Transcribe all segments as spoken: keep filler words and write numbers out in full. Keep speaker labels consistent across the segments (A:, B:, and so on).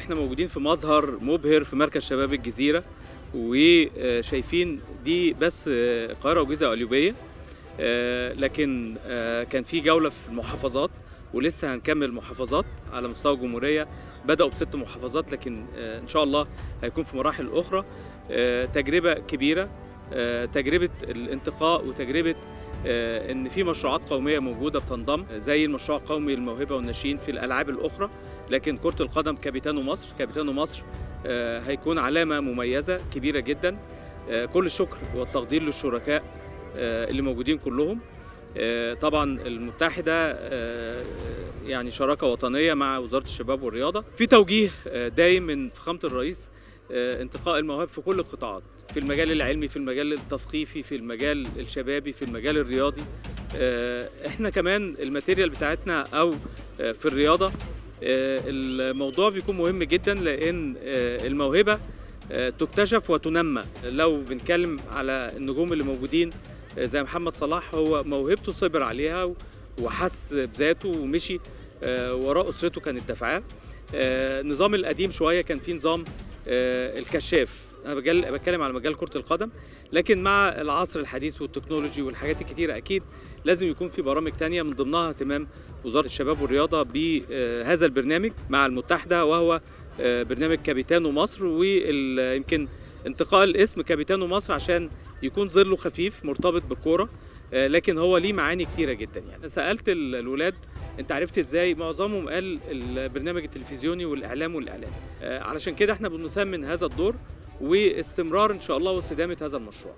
A: احنا موجودين في مظهر مبهر في مركز شباب الجزيرة، وشايفين دي بس القاهرة والجيزة والقليوبية، لكن كان في جولة في المحافظات ولسه هنكمل محافظات على مستوى الجمهورية. بدأوا بست محافظات لكن إن شاء الله هيكون في مراحل أخرى. تجربة كبيرة، تجربة الانتقاء وتجربة إن في مشروعات قومية موجودة بتنضم زي المشروع القومي للموهبة والناشئين في الألعاب الأخرى. لكن كرة القدم كابيتانو مصر، كابيتانو مصر هيكون علامة مميزة كبيرة جدا. كل الشكر والتقدير للشركاء اللي موجودين كلهم. طبعا المتحدة يعني شراكة وطنية مع وزارة الشباب والرياضة، في توجيه دايم من فخامة الرئيس انتقاء المواهب في كل القطاعات، في المجال العلمي، في المجال التثقيفي، في المجال الشبابي، في المجال الرياضي. احنا كمان الماتيريال بتاعتنا او في الرياضة الموضوع بيكون مهم جدا، لان الموهبة تكتشف وتنمى. لو بنتكلم على النجوم اللي موجودين زي محمد صلاح، هو موهبته صبر عليها وحس بذاته ومشي وراء أسرته كانت دافعاه. النظام القديم شوية كان فيه نظام الكشاف، أنا بتكلم على مجال كرة القدم، لكن مع العصر الحديث والتكنولوجي والحاجات الكتيرة أكيد لازم يكون في برامج تانية، من ضمنها اهتمام وزارة الشباب والرياضة بهذا البرنامج مع المتحدة، وهو برنامج كابيتانو مصر. ويمكن انتقاء الاسم كابيتانو مصر عشان يكون ظله خفيف مرتبط بالكوره، لكن هو ليه معاني كتيره جدا. يعني سالت الولاد انت عرفت ازاي؟ معظمهم قال البرنامج التلفزيوني والاعلام والاعلان. علشان كده احنا بنثمن هذا الدور واستمرار ان شاء الله واستدامه هذا المشروع.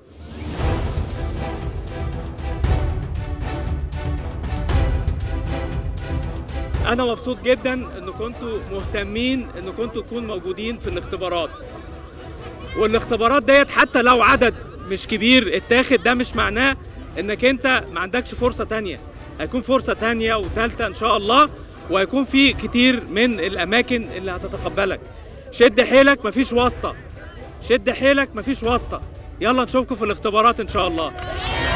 A: انا مبسوط جدا ان كنتوا مهتمين ان كنتوا تكونوا موجودين في الاختبارات، والاختبارات ديت حتى لو عدد مش كبير اتاخد، ده مش معناه انك انت ما عندكش فرصة تانية. هيكون فرصة تانية وثالثة ان شاء الله، وهيكون في كتير من الاماكن اللي هتتقبلك. شد حيلك، مفيش واسطة، شد حيلك، مفيش واسطة. يلا نشوفكم في الاختبارات ان شاء الله.